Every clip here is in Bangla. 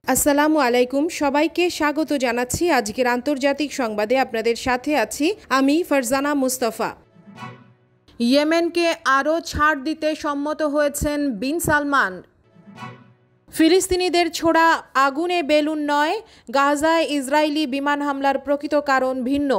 আসসালামু আলাইকুম, সবাইকে স্বাগত জানাচ্ছি আজকের আন্তর্জাতিক সংবাদে। আপনাদের সাথে আছি আমি ফারজানা মুস্তাফা। ইয়েমেনকে আরও ছাড় দিতে সম্মত হয়েছেন বিন সালমান। ফিলিস্তিনিদের ছোড়া আগুনে বেলুন নয়, গাজায় ইসরায়েলি বিমান হামলার প্রকৃত কারণ ভিন্ন।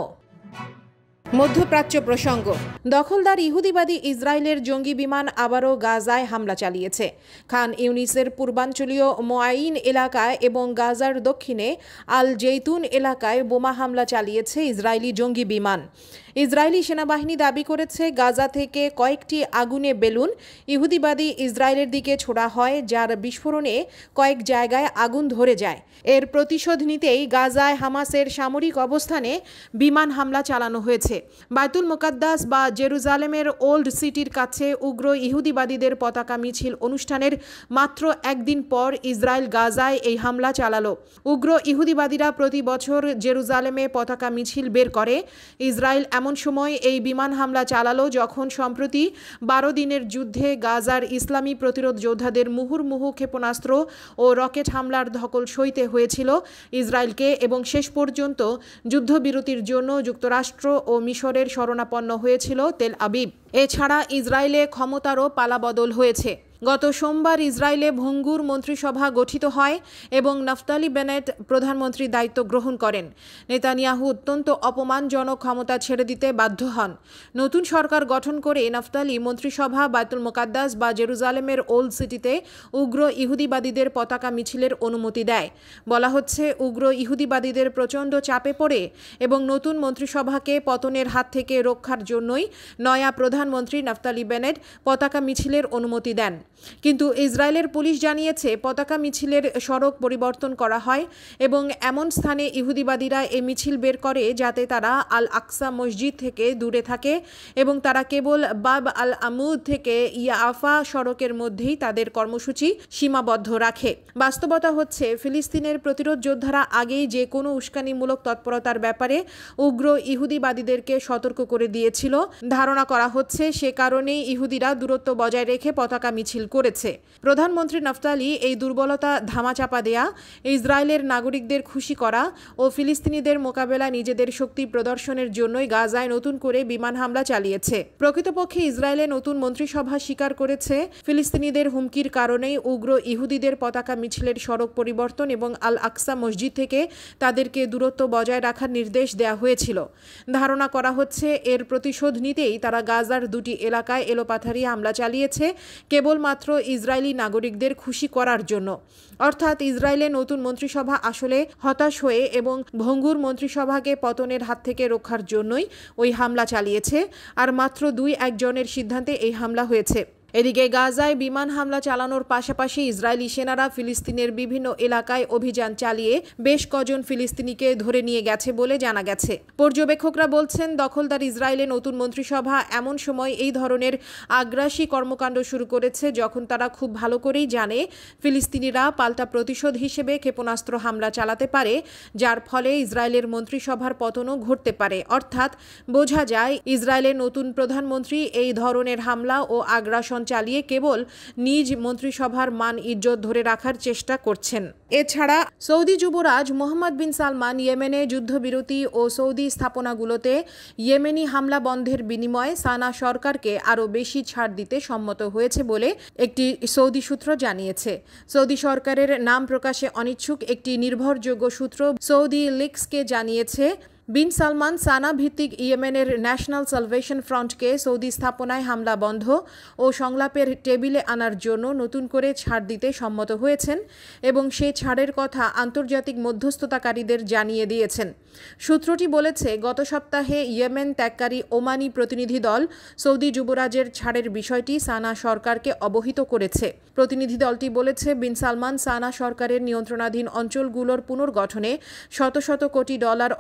মধ্যপ্রাচ্য প্রসঙ্গ। দখলদার ইহুদিবাদী ইসরায়েলের জঙ্গি বিমান আবারও গাজায় হামলা চালিয়েছে। খান ইউনিসের পূর্বাঞ্চলীয় মোয়াইন এলাকায় এবং গাজার দক্ষিণে আল জেইতুন এলাকায় বোমা হামলা চালিয়েছে ইসরায়েলি জঙ্গি বিমান। ইসরায়েলি সেনাবাহিনী দাবি করেছে গাজা থেকে কয়েকটি আগুনে বেলুন ইহুদিবাদী ইসরায়েলের দিকে ছোড়া হয়, যার বিস্ফোরণে কয়েক জায়গায় আগুন ধরে যায়। এর প্রতিশোধ নিতেই গাজায় হামাসের সামরিক অবস্থানে বিমান হামলা চালানো হয়েছে। বাইতুল মুকাদ্দাস বা জেরুজালেমের ওল্ড সিটির কাছে উগ্র ইহুদিবাদীদের পতাকা মিছিল অনুষ্ঠানের মাত্র একদিন পর ইসরায়েল গাজায় এই হামলা চালালো। উগ্র ইহুদিবাদীরা প্রতি বছর জেরুজালেমে পতাকা মিছিল বের করে। ইসরায়েল এমন সময় এই বিমান হামলা চালালো যখন সম্প্রতি 12 দিনের যুদ্ধে গাজার ইসলামী প্রতিরোধ যোদ্ধাদের মুহুর্মুহু ক্ষেপণাস্ত্র ও রকেট হামলার ধকল সইতে হয়েছিল ইসরায়েলকে, এবং শেষ পর্যন্ত যুদ্ধবিরতির জন্য যুক্তরাষ্ট্র ও মিশরের শরণাপন্ন হয়েছিল তেল আবিব। এছাড়া ইসরায়েলে ক্ষমতারও পালাবদল হয়েছে। গত সোমবার ইসরায়েলে ভঙ্গুর মন্ত্রিসভা গঠিত হয় এবং নাফতালি বেনেট প্রধানমন্ত্রীর দায়িত্ব গ্রহণ করেন। নেতানিয়াহু অত্যন্ত অপমানজনক ক্ষমতা ছেড়ে দিতে বাধ্য হন। নতুন সরকার গঠন করে নাফতালি মন্ত্রিসভা বাইতুল মুকাদ্দাস বা জেরুজালেমের ওল্ড সিটিতে উগ্র ইহুদিবাদীদের পতাকা মিছিলের অনুমতি দেয়। বলা হচ্ছে, উগ্র ইহুদিবাদীদের প্রচণ্ড চাপে পড়ে এবং নতুন মন্ত্রিসভাকে পতনের হাত থেকে রক্ষার জন্যই নয়া প্রধানমন্ত্রী নাফতালি বেনেট পতাকা মিছিলের অনুমতি দেন। কিন্তু ইসরায়েলের পুলিশ জানিয়েছে পতাকা মিছিলের সড়ক পরিবর্তন করা হয় এবং এমন স্থানে ইহুদিবাদীরা এই মিছিল বের করে যাতে তারা আল আকসা মসজিদ থেকে দূরে থাকে এবং তারা কেবল বাব আল আমুদ থেকে ইয়াফা সড়কের মধ্যেই তাদের কর্মসূচি সীমাবদ্ধ রাখে। বাস্তবতা হচ্ছে, ফিলিস্তিনের প্রতিরোধ যোদ্ধারা আগেই যে কোনো উস্কানিমূলক তৎপরতার ব্যাপারে উগ্র ইহুদিবাদীদেরকে সতর্ক করে দিয়েছিল। ধারণা করা হচ্ছে সে কারণেই ইহুদিরা দূরত্ব বজায় রেখে পতাকা মিছিল করেছে। প্রধানমন্ত্রী নাফতালি এই দুর্বলতা ধামাচাপা দেয়া, ইসরায়েলের নাগরিকদের খুশি করা ও ফিলিস্তিনিদের মোকাবেলায় নিজেদের শক্তি প্রদর্শনের জন্যই গাজায় নতুন করে বিমান হামলা চালিয়েছে। প্রকৃতপক্ষে ইসরায়েলে নতুন মন্ত্রিসভা স্বীকার করেছে ফিলিস্তিনিদের হুমকির কারণেই উগ্র ইহুদিদের পতাকা মিছিলের সড়ক পরিবর্তন এবং আল আকসা মসজিদ থেকে তাদেরকে দূরত্ব বজায় রাখার নির্দেশ দেওয়া হয়েছিল। ধারণা করা হচ্ছে এর প্রতিশোধ নিতেই তারা গাজার দুটি এলাকায় এলোপাথারি হামলা চালিয়েছে, কেবলমাত্র ইসরায়েলি নাগরিকদের খুশি করার জন্য। অর্থাৎ ইসরায়েলে নতুন মন্ত্রিসভা আসলে হতাশ হয়ে এবং ভঙ্গুর মন্ত্রিসভাকে পতনের হাত থেকে রক্ষার জন্যই ওই হামলা চালিয়েছে, আর মাত্র 2-1 জনের সিদ্ধান্তে এই হামলা হয়েছে। এদিকে গাজায় বিমান হামলা চালানোর পাশাপাশি ইসরায়েলি সেনারা ফিলিস্তিনের বিভিন্ন এলাকায় অভিযান চালিয়ে বেশ কজন ফিলিস্তিনিকে ধরে নিয়ে গেছে বলে জানা গেছে। পর্যবেক্ষকরা বলছেন, দখলদার ইসরায়েলে নতুন মন্ত্রিসভা এমন সময় এই ধরনের আগ্রাসী কর্মকাণ্ড শুরু করেছে যখন তারা খুব ভালো করেই জানে ফিলিস্তিনিরা পাল্টা প্রতিশোধ হিসেবে ক্ষেপণাস্ত্র হামলা চালাতে পারে, যার ফলে ইসরায়েলের মন্ত্রিসভার পতনও ঘটতে পারে। অর্থাৎ বোঝা যায় ইসরায়েলের নতুন প্রধানমন্ত্রী এই ধরনের হামলা ও আগ্রাসন চালিয়ে কেবল নিজ মন্ত্রিসভার মান ইজ্জত ধরে রাখার চেষ্টা করছেন। এছাড়া সৌদি যুবরাজ মোহাম্মদ বিন সালমান ইয়েমেনে যুদ্ধবিরতি ও সৌদি স্থাপনাগুলোতে ইয়েমেনি হামলা বন্ধের বিনিময়ে সানা সরকারকে আরও বেশি ছাড় দিতে সম্মত হয়েছে বলে একটি সৌদি সূত্র জানিয়েছে। সৌদি সরকারের নাম প্রকাশে অনিচ্ছুক একটি নির্ভরযোগ্য সূত্র সৌদি লিক্সকে জানিয়েছে, বিন সালমান সানা ভিত্তিক ইয়েমেনের ন্যাশনাল সালভেশন ফ্রন্টকে সৌদি স্থাপনায় হামলা বন্ধ ও সংলাপের টেবিলে আনার জন্য নতুন করে ছাড় দিতে সম্মত হয়েছেন এবং সেই ছাড়ের কথা আন্তর্জাতিক মধ্যস্থতাকারীদের জানিয়ে দিয়েছেন। সূত্রটি বলেছে, গত সপ্তাহে ইয়েমেন ত্যাগকারী ওমানি প্রতিনিধি দল সৌদি যুবরাজের ছাড়ের বিষয়টি সানা সরকারকে অবহিত করেছে। প্রতিনিধি দলটি বলেছে, বিন সালমান সানা সরকারের নিয়ন্ত্রণাধীন অঞ্চলগুলোর পুনর্গঠনে শত শত কোটি ডলার অর্থ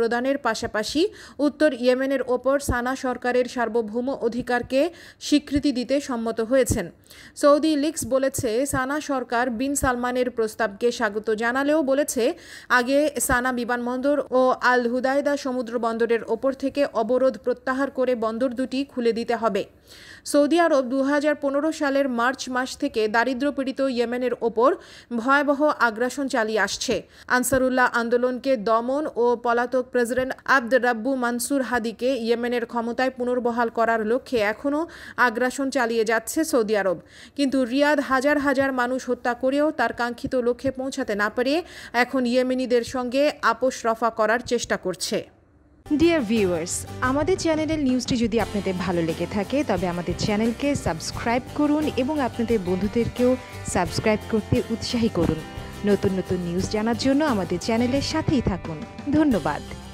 প্রদানের পাশাপাশি উত্তর ইয়েমেনের ওপর সানা সরকারের সার্বভৌম অধিকারকে স্বীকৃতি দিতে সম্মত হয়েছেন। সৌদি লিক্স বলেছে, সানা সরকার বিন সালমানের প্রস্তাবকে স্বাগত জানালেও বলেছে আগে সানা বিমানবন্দর ও আল হুদায়দা সমুদ্র বন্দরের ওপর থেকে অবরোধ প্রত্যাহার করে বন্দর দুটি খুলে দিতে হবে। সৌদি আরব 2015 সালের মার্চ মাস থেকে দারিদ্র্যপীড়িত ইয়েমেনের ওপর ভয়াবহ আগ্রাসন চালিয়ে আসছে। আনসারুল্লাহ আন্দোলনকে দমন ও পলাতক প্রেসিডেন্ট আব্দ রাব্বু মানসুর হাদিকে ইয়েমেনের ক্ষমতায় পুনর্বহাল করার লক্ষ্যে এখনও আগ্রাসন চালিয়ে যাচ্ছে সৌদি আরব। কিন্তু রিয়াদ হাজার হাজার মানুষ হত্যা করেও তার কাঙ্ক্ষিত লক্ষ্যে পৌঁছাতে না পেরে এখন ইয়েমেনিদের সঙ্গে আপোষ রফা করার চেষ্টা করছে। ডিয়ার ভিউয়ার্স, আমাদের চ্যানেলের নিউজটি যদি আপনাদের ভালো লেগে থাকে তবে আমাদের চ্যানেলকে সাবস্ক্রাইব করুন এবং আপনাদের বন্ধুদেরকেও সাবস্ক্রাইব করতে উৎসাহী করুন। নতুন নতুন নিউজ জানার জন্য আমাদের চ্যানেলের সাথেই থাকুন। ধন্যবাদ।